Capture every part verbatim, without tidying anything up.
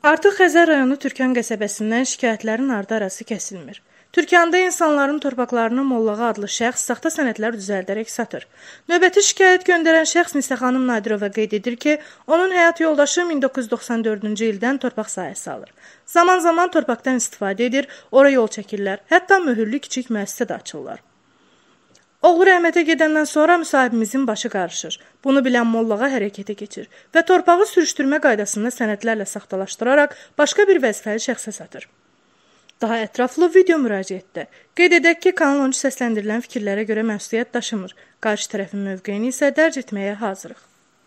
Artıq Xəzər rayonu Türkan qəsəbəsindən şikayətlərin ardı arası kəsilmir. Türkanda insanların torpaqlarını Mollağa adlı şəxs saxta sənədlər düzəldərək satır. Növbəti şikayət göndərən şəxs Nisə xanım Nadirova qeyd edir ki, onun həyat yoldaşı min doqquz yüz doxsan dördüncü ildən torpaq sahəsi alır. Zaman-zaman torpaqdan istifadə edir, ora yol çəkirlər, hətta möhürlü kiçik müəssisə də açırlar. Oğlu rəhmətə gedəndən sonra müsahibimizin başı qarışır. Bunu bilən Mollağa hərəkətə keçir və torpağı sürüşdürmə qaydasında sənədlərlə saxtalaşdıraraq başqa bir vəzifəli şəxsə satır. Daha ətraflı video müraciətdə. Qeyd edək ki, Kanal on üç səsləndirilən fikirlərə görə məsuliyyət daşımır. Qarşı tərəfin mövqeyini isə dərc etməyə hazırıq.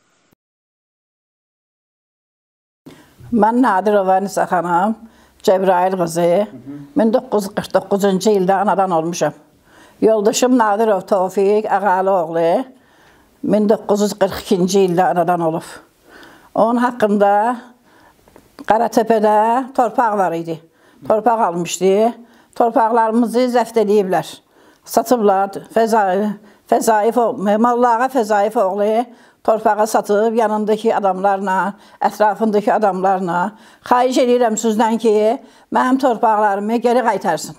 Mən Nadirova Nisə xanım, Cəbrayıl qızı, min doqquz yüz qırx doqquzuncu ildə anadan olmuşam. Yoldaşım Nadirov Tofiq Ağalıoğlu min doqquz yüz qırx ikinci ildə anadan olub. Onun haqqında Qaratəpədə torpaq var idi. Torpaq almışdı. Torpaqlarımızı zəft ediblər. Satıblar. Fəzaif, Mollağa Fəzaif oğlu torpağı satıb yanındakı adamlarla, ətrafındakı adamlarla xahiş edirəm sizdən ki, mənim torpaqlarımı geri qaytarsın.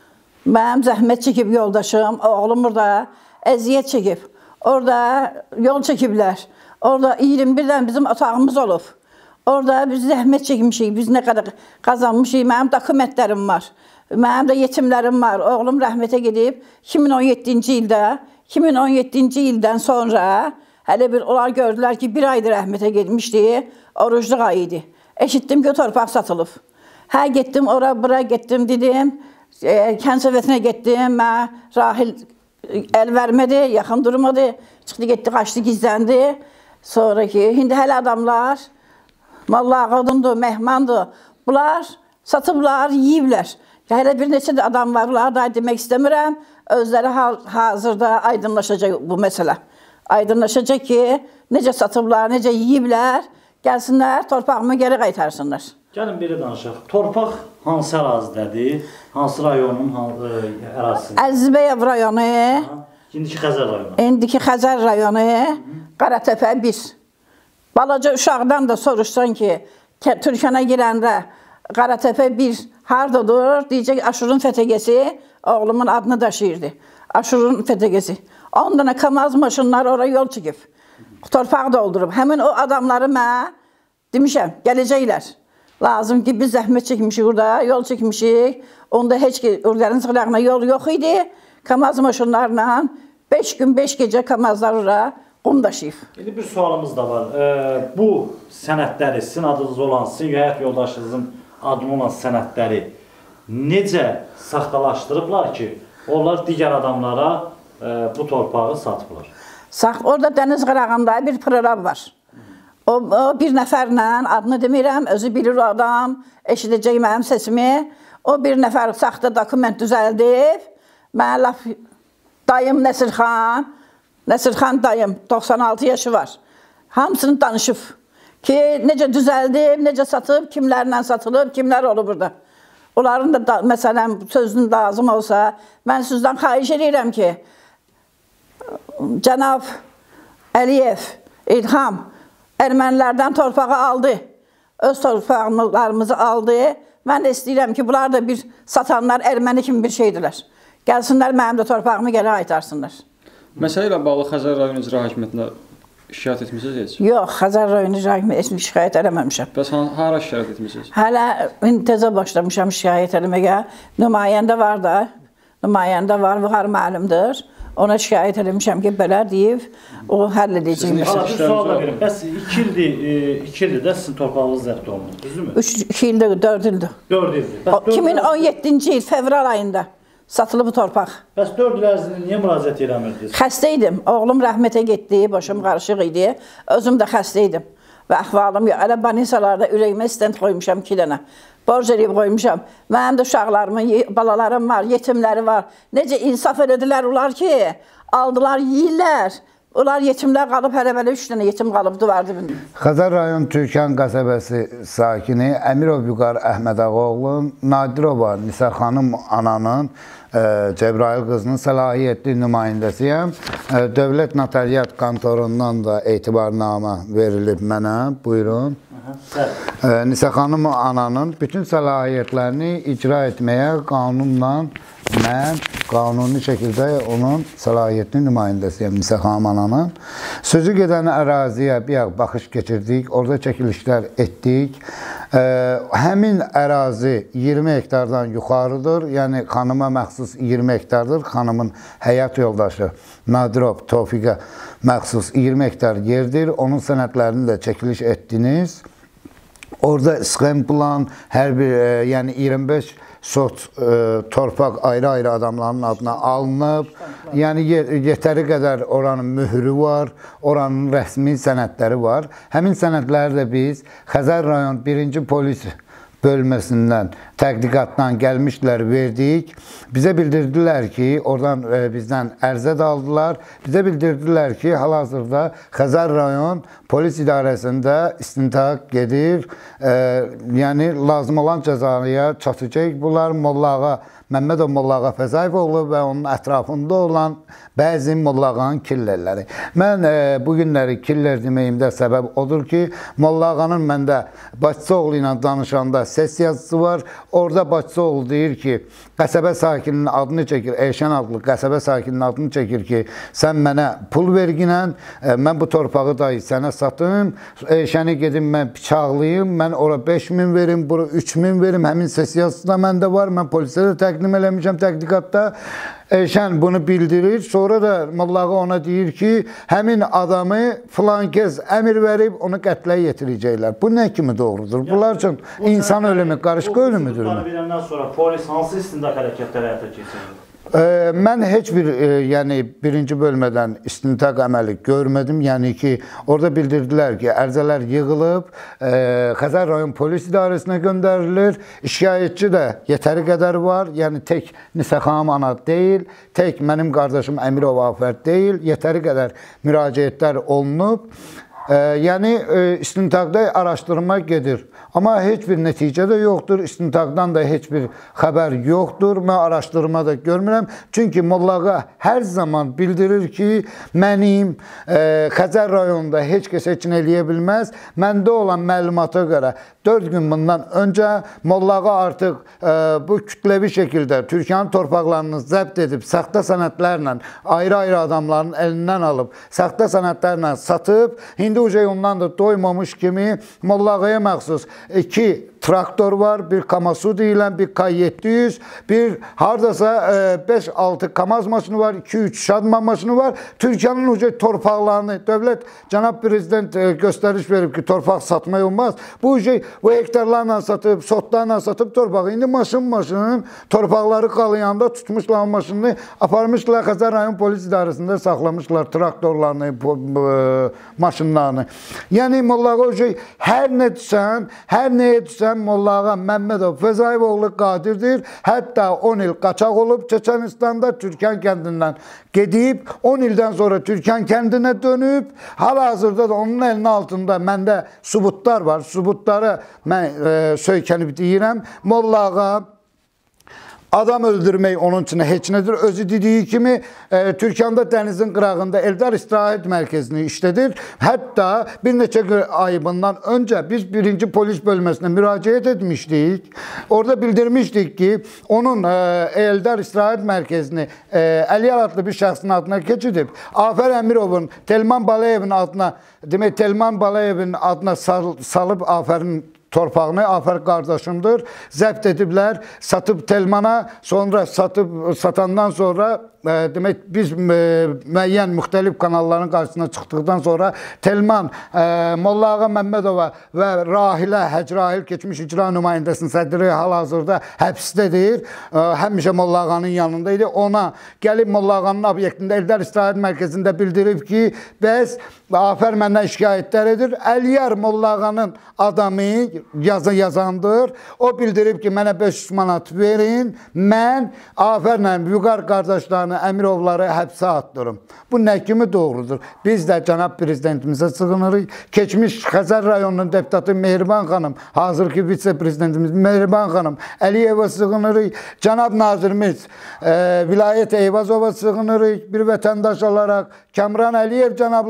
Mənim zəhmət çəkib yoldaşım, oğlum burada əziyyət çəkib. Orada yol çəkiblər. Orada iyirmi birdən bizim otağımız olub. Orada biz zəhmət çəkmişik, biz nə qədər qazanmışıq. Mənim dokumentlərim var. Mənim də yetimlərim var. Oğlum rəhmətə gedib iki min on yeddinci ildə, iki min on yeddinci ildən sonra hələ bir onlar gördülər ki, bir aydır rəhmətə getmişdi, orucluq ayı idi. Eşitdim ki, torpaq satılıb. Hə, getdim, ora, bura getdim, dedim. E, Kənd Sovetinə getdim, mən Rahil əl vermədi, yaxın durmadı. Çıxdı, getdi, qaçdı, gizləndi. Sonra ki, indi hələ adamlar, Mollağıdındır, Məhmandır, bunlar satıblar, yiyiblər. Hələ bir neçə də adam var, bunlar da demək istəmirəm. Özləri hazırda aydınlaşacaq bu məsələ. Aydınlaşacaq ki, necə satıblar, necə yiyiblər, gəlsinlər, torpağımı geri qaytarsınlar. Gəlin belə danışaq. Torpaq hansı ərazidədir? Hansı rayonun ərazisidir? Əzizbəyev rayonu. İndiki Xəzər rayonu. İndiki Xəzər rayonu, Qaratəpə bir. Balaca uşaqdan da soruşsan ki, Türkana girəndə Qaratəpə bir hardadır? Deyəcək, Aşurun fətəgəsi oğlumun adını daşıyırdı. Aşurun fətəgəsi. on dənə kamaz maşınlar oraya yol çəkib. Torpaq doldurub. Həmin o adamları mən demişəm, gələcəklər. Lazım ki, biz zəhmət çəkmişik orada, yol çəkmişik. Onda heç ki, oraların sıxılağına yol yox idi. Kamaz maşınlarla beş gün, beş gecə kamazlar oraya qum daşıyıb. İndi bir sualımız da var. Ee, bu sənədləri, sizin adınız olan, sizin həyat yoldaşınızın adını olan sənədləri necə saxtalaşdırıblar ki, onlar digər adamlara e, bu torpağı satıblar? Sax, orada dəniz qırağında bir prorab var. O, o bir nəfərlə, adını demirəm, özü bilir o adam, eşidəcək mənim səsimi. O bir nəfər saxta dokument düzəldib. Mən laf dayım Nəsirxan, Nəsirxan dayım, doxsan altı yaşı var. Hamısını danışıb ki, necə düzəldib, necə satıb, kimlərlə satılıb, kimlər olub burada. Onların da, da məsələn, sözünün lazım olsa, mən sizdən xahiş edirəm ki, Cənab Əliyev, İlham, ermənilərdən torpağı aldı, öz torpaqlarımızı aldı. Mən də istəyirəm ki, bunlar da bir satanlar erməni kimi bir şeydirlər. Gəlsinlər, mənim də torpağımı gələ aytarsınlar. Məsələ ilə bağlı Xəzər rayon icra hakimiyyətinə şikayət etmişsiniz heç? Yox, Xəzər rayon icra hakimiyyətinə şikayət eləməmişəm. Bəs hara şikayət etmişsiniz? Hələ təzə başlamışam şikayət eləməyə. Nümayəndə var da, nümayəndə var, var müəllimdir. Ona şikayət eləmişəm ki, belə deyib, o həll edəcəyim. Hala, bir sual da verim. Bəs iki ildir, iki ildir də sizin torpağınız zəbt olunur, düzdürmü? İki ildir, dörd ildir. Dörd ildir. iki min on yeddinci il fevral ayında satılıb bu torpaq. Bəs dörd il ərzində niyə müraciət eləmirdiniz? Xəstə idim. Oğlum rəhmətə getdi, başım qarışıq idi. Özüm də xəstə idim. Və əhvalım yox. Elə banisalarda ürəyimə stent qoymuşam iki dənə. Borc eləyib qoymuşam. Mənim də uşaqlarımın, balalarım var, yetimləri var. Necə insaf elədilər onlar ki, aldılar, yiyirlər. Onlar yetimlər qalıb, hələ belə üç dənə yetim qalıbdı, vardı. Xəzər rayon Türkan qəsəbəsi sakini Əmirov Vüqar Əhmədağoğlu, Nadirova Nisə xanım ananın, Cəbrayıl qızının səlahiyyətli nümayəndəsiyəm. Dövlət Notariat kontorundan da etibarnamə verilib mənə. Buyurun. Nisə xanım ananın bütün səlahiyyətlərini icra etməyə qanunla mən qanuni şəkildə onun səlahiyyətinin nümayəndəsiyəm Nisə xanım ananın. Sözü gedən əraziyə bir baxış keçirdik, orada çəkilişlər etdik. Həmin ərazi iyirmi hektardan yuxarıdır, yəni xanıma məxsus iyirmi hektardır. Xanımın həyat yoldaşı Nadirov Tofiqə məxsus iyirmi hektar yerdir. Onun sənədlərini də çəkiliş etdiniz. Orada sxem plan, hər bir, yəni iyirmi beş sot e, torpaq ayrı-ayrı adamların adına alınıb. Yəni yetəri qədər oranın mührü var, oranın rəsmi sənədləri var. Həmin sənədləri də biz Xəzər rayon birinci polis bölməsindən tədqiqatdan gəlmişlər, verdik. Bizə bildirdilər ki, oradan e, bizdən ərzə də aldılar. Bizə bildirdilər ki, hal-hazırda Xəzər rayon polis idarəsində istintaq gedir. E, yəni lazım olan cəzaya çatacaq. Bunlar Mollağa, Məmmədov Mollağa Fəzayevoğlu və onun ətrafında olan bəzi Mollağanın killerləri. Mən e, bu günləri killer deməyimdə səbəb odur ki, Mollağanın məndə Başçıoğlu ilə danışanda ses yazısı var. Orada Başçıoğlu deyir ki, qəsəbə sakininin adını çəkir, Eşən adlı qəsəbə sakininin adını çəkir ki, sən mənə pul verginə, e, mən bu torpağı da sənə satım, Eşəni gedim mən bıçaqlayım, mən ora beş min verim, bura üç min verim, həmin ses yazısı da məndə var, mən polisə də təqdim eləmişəm tədqiqatda. Eşən bunu bildirir, sonra da Mollağa ona deyir ki, həmin adamı filan kez əmir verib, onu qətlə yetirəcəklər. Bu nə kimi doğrudur? Bunlar üçün insan ölümü, qarışqa ölümüdür. Bu verəndən sonra polis hansı istintaq hərəkətləri həyata keçirir? Mən heç bir, yəni birinci bölmədən istintaq əməli görmədim. Yəni ki, orada bildirdilər ki, ərzələr yığılıb, Xəzər rayon polis idarəsinə göndərilir. Şikayətçi də yetəri qədər var. Yəni tək Nisə xanım ana deyil, tək mənim qardaşım Əmirov Afər deyil, yetəri qədər müraciətlər olunub. Yəni istintaqda araşdırma gedir. Amma heç bir nəticə də yoxdur. İstintaqdan da heç bir xəbər yoxdur. Mən araşdırma da görmürəm. Çünki Mollağa hər zaman bildirir ki, mənim e, Xəzər rayonunda heç kəs heç nə eləyə bilməz. Məndə olan məlumata görə dörd gün bundan öncə Mollağa artıq e, bu kütləvi şəkildə Türkiyənin torpaqlarını zəbt edib, saxta sənədlərlə ayrı-ayrı adamların əlindən alıb, saxta sənədlərlə satıb, indi uca ondan da doymamış kimi Mollağaya məxsus iki traktor var, bir Kamasu deyilən, bir K yeddi yüz, bir hardasa beş altı Kamaz maşını var, iki üç Şadman maşını var. Türkiyənin uca torpaqlarını, dövlət, cənab prezident göstəriş verib ki, torpaq satmaq olmaz. Bu uca bu hektarlarla satıb, sotlarla satıb torpağı. İndi maşın maşının torpaqları qalayanda tutmuşlar maşını, aparmışlar Xəzər rayon polis idarəsində saxlamışlar traktorlarını, maşınlarını. Yəni Mollağa uca hər nə düşən, hər nəyə düşən Mollağa Məmmədov Fəzayevoğlu qadirdir. Hətta on il qaçaq olub Çeçenistanda Türkən kəndindən gedib, on ildən sonra Türkən kəndinə dönüb. Hal-hazırda da onun elinin altında məndə subutlar var. Subutları mən e, söykənib deyirəm. Mollağa adam öldürmək onun üçün heç nədir. Özü dediyi kimi e, Türkiyəndə dənizin qırağında Eldar İstirahət Mərkəzini işlədir. Hətta bir neçə ay bundan öncə biz birinci polis bölməsinə müraciət etmişdik. Orada bildirmişdik ki, onun e, Eldar İstirahət Mərkəzini e, Əliyar adlı bir şəxsin adına keçidib. Afər Əmirovun, Telman Balayevin adına, demək Telman Balayevin adına sal, salıb Afərin torpağını, Afər qardaşımdır, zəbt ediblər, satıb Telmana, sonra satıb, satandan sonra e, demək biz e, müəyyən müxtəlif kanalların qarşısına çıxdıqdan sonra Telman e, Mollağa Məmmədova və Rahilə Həcrahil keçmiş icra nümayəndəsinin sədri hal-hazırda həbsdədir. E, həmişə Mollağanın yanında idi. Ona gəlib Mollağanın obyektində Eldar İstirahət Mərkəzində bildirib ki, bəs Afər məndən şikayətlər edir. Əliyar Mollağanın adamı yazı yazandır. O bildirib ki, mənə beş yüz manat verin, mən Afərlə Vüqar qardaşlarını, Əmirovları həbsə atdırım. Bu nə kimi doğrudur? Biz də cənab prezidentimizə sığınırıq. Keçmiş Xəzər rayonunun deputatı Mehriban xanım, hazırki vitse-prezidentimiz Mehriban xanım Əliyeva sığınırıq. Cənab nazirimiz e, Vilayət Eyvazova sığınırıq. Bir vətəndaş olaraq Kəmran Əliyev cənablarını sığınırıq.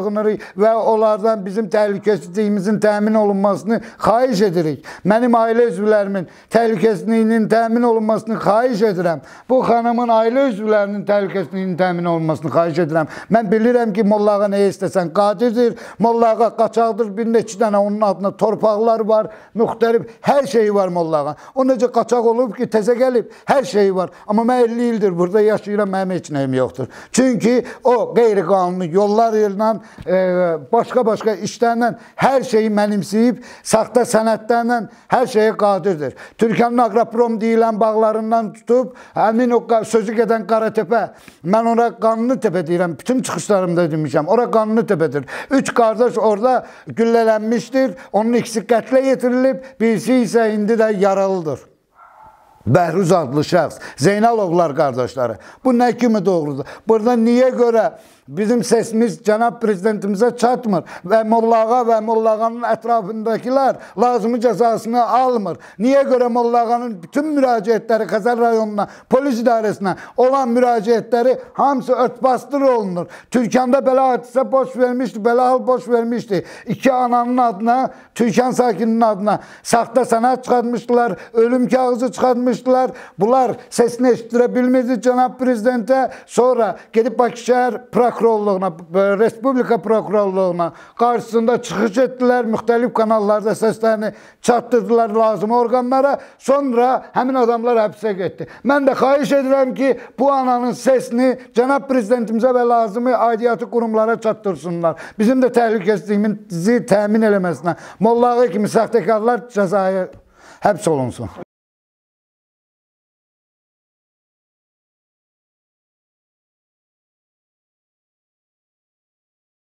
yığınırıq və onlardan bizim təhlükəsizliyimizin təmin olunmasını xahiş edirik. Mənim ailə üzvlərimin təhlükəsizliyinin təmin olunmasını xahiş edirəm. Bu xanımın ailə üzvlərinin təhlükəsizliyinin təmin olunmasını xahiş edirəm. Mən bilirəm ki, Molla Ağa nəyə istəsən qadirdir. Molla Ağa qaçaqdır, bir neçə dənə onun adına torpaqlar var, müxtəlif, hər şeyi var Molla Ağa. O necə qaçaq olub ki, təzə gəlib, hər şeyi var. Amma mən əlli ildir burada yaşayıram, mənim heç nəyim yoxdur. Çünki o qeyri-qanuni yollar ilə, başqa-başqa işlərlə hər şeyi mənimsəyib, saxta sənədlərlə hər şeyə qadirdir. Türkiyənin Aqroprom deyilən bağlarından tutub, həmin o sözü gedən Qaratepe, mən ona Qanlıtepe deyirəm, bütün çıxışlarımda demişəm, ora Qanlıtepedir. Üç qardaş orada güllələnmişdir, onun ikisi qətlə yetirilib, birisi isə indi də yaralıdır. Bəhruz adlı şəxs, Zeynalovlar qardaşları. Bu nə kimi doğrudur? Burada niyə görə bizim sesimiz cənab prezidentimizə çatmır və Molla Ağa və Molla Ağanın ətrafındakılar lazımi cəzasını almır? Niyə görə Molla Ağanın bütün müraciətləri Xəzər rayonuna, polis idarəsinə olan müraciətləri hamısı örtbasdır olunur? Türkiyəndə belə hadisə boş vermişdi, belə hal boş vermişdi. İki ananın adına, Türkiyə sakininin adına saxta sənəd çıxartmışdılar, ölüm kağızı çıxartmışdılar. Bunlar sesini eşitdirə bilmirdi cənab prezidentə. Sonra gedib Bakı şəhər prokurorluğuna, Respublika prokurorluğuna qarşısında çıxış etdilər. Müxtəlif kanallarda səslərini çatdırdılar lazım orqanlara. Sonra həmin adamlar həbsə getdi. Mən də xahiş edirəm ki, bu ananın sesini cənab prezidentimizə və lazımi aidiyyatı qurumlara çatdırsınlar. Bizim də təhlükəsizliyimizi təmin eləməsinə Molla Ağa kimi saxtakarlar cəzaya həbs olunsun.